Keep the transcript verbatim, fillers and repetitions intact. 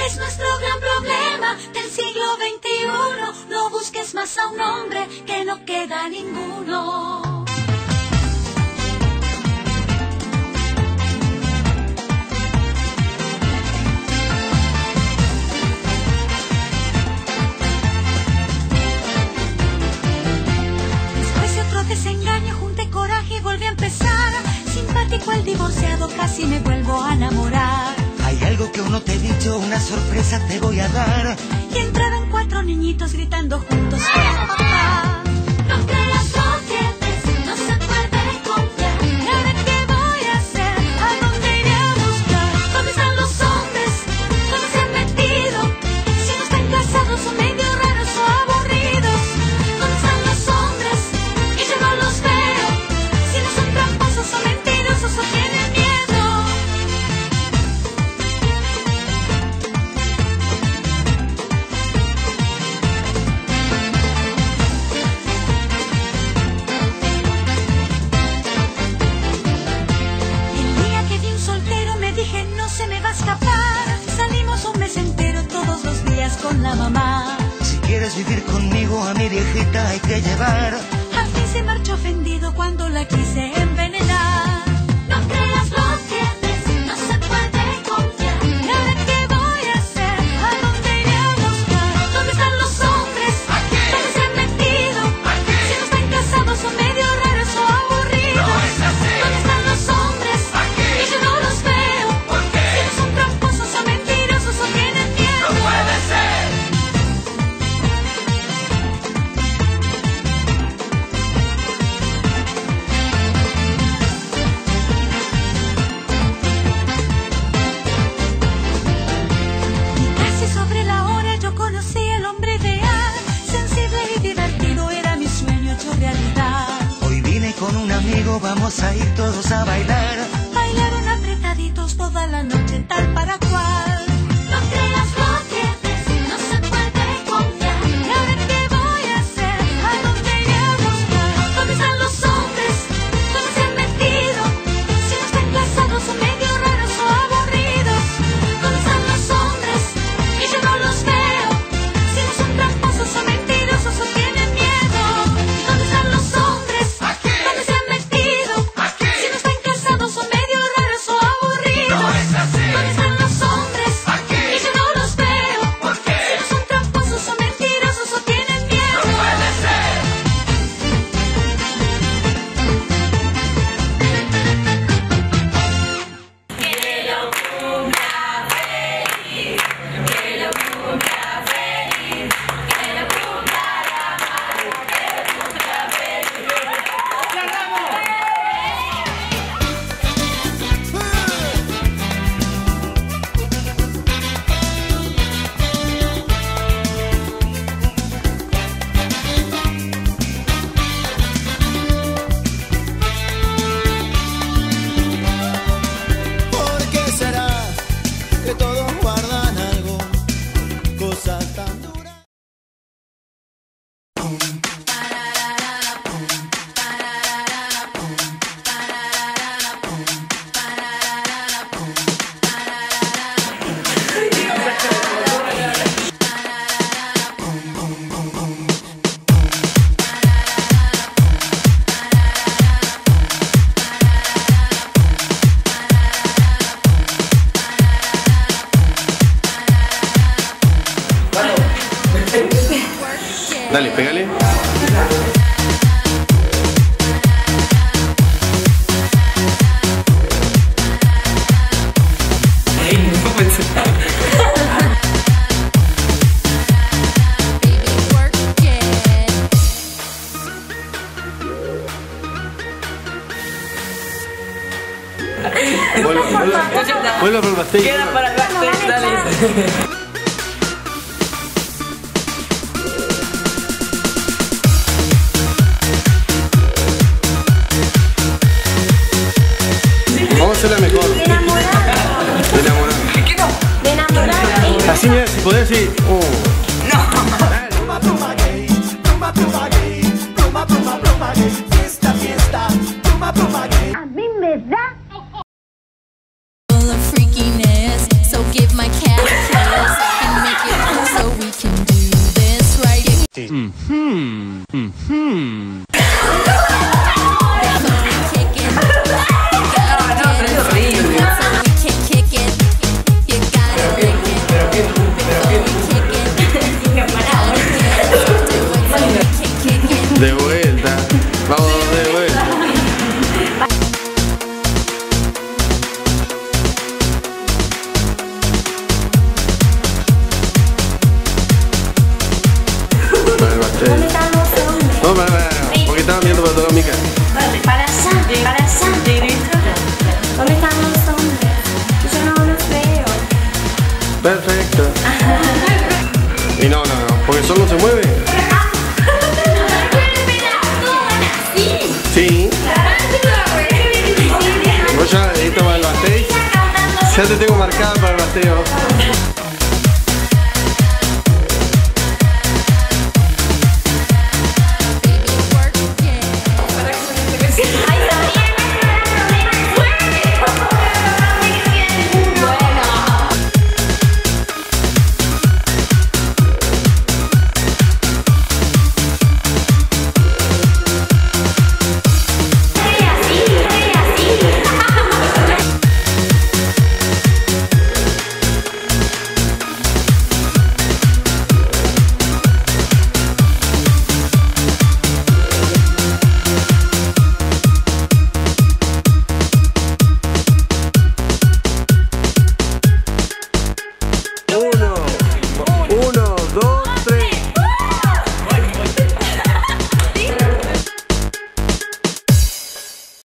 es nuestro gran problema del siglo veintiuno. No busques más a un hombre, que no queda ninguno. Después de otro desengaño junté coraje y volví a empezar. Simpático el divorciado, casi me vuelvo a enamorar. Hay algo que aún no te he dicho, una sorpresa te voy a dar. Y entraron cuatro niñitos gritando juntos: ¡papá! No creas lo que ves, no se puede confiar. ¿Y ahora qué voy a hacer? ¿A dónde iré a buscar? ¿Dónde están los hombres? ¿Dónde se han metido? Si no están casados son medio raros o aburridos. ¿Dónde están los hombres? Y yo no los veo. Si no son tramposos o mentirosos o tienen miedo. Salimos un mes entero todos los días con la mamá. Si quieres vivir conmigo a mi viejita hay que llevar. Al fin se marchó ofendido cuando la quise envenenar. No creas lo que ves, no se puede confiar. ¿Y ahora qué voy a hacer? ¿A dónde iré a buscar? ¿Dónde están los hombres? Aquí. ¿Dónde se han metido? Aquí. Si no están casados son medio raros o aburridos. No es así. ¿Dónde están los hombres? Aquí. Y yo no los veo. ¿Por qué? Si no son tramposos o mentirosos o tienen miedo. No puede ser. Vamos a ir todos a bailar. Bailaron apretaditos toda la noche tal para cual. No creas lo que ves, no se puede confiar. ¿Y ahora qué voy a hacer? ¿A dónde iré a buscar? ¿Dónde están los hombres? ¿Dónde se han metido? Si no están casados son medio raros o aburridos. ¿Dónde están los hombres? Y yo no los veo. Si no son tramposos o mentirosos o tienen miedo. ¿Dónde están los hombres? Aquí. ¿Dónde se han metido? Si no están casados son medio raros o aburridos. No es así. ¿Dónde están los hombres? Aquí. Y yo no los veo. ¿Por qué? Si no son tramposos o mentirosos o tienen miedo. No puede ser. Que lo cumpla feliz. Que lo cumpla feliz. Que lo cumpla la madre. Que lo cumpla feliz. ¿Por qué será que todos guardan algo? Cosas tan duras. Dale, pégale. Vuelvo, vuelvo, vuelvo por el backstage. Queda para el backstage, dale. Vamos a hacerla mejor. De enamorado. De enamorado. ¿Qué no? De enamorado. Así, mira, si podés decir. Oh. Pluma, pluma gay, pluma, pluma gay, pluma, pluma, pluma gay, fiesta, fiesta, pluma, pluma gay. A mí me da. Full of freakiness, so give my cat a kiss. se mueve? Sí. Vos ya, esto va al basteo. Ya te tengo marcada para el basteo.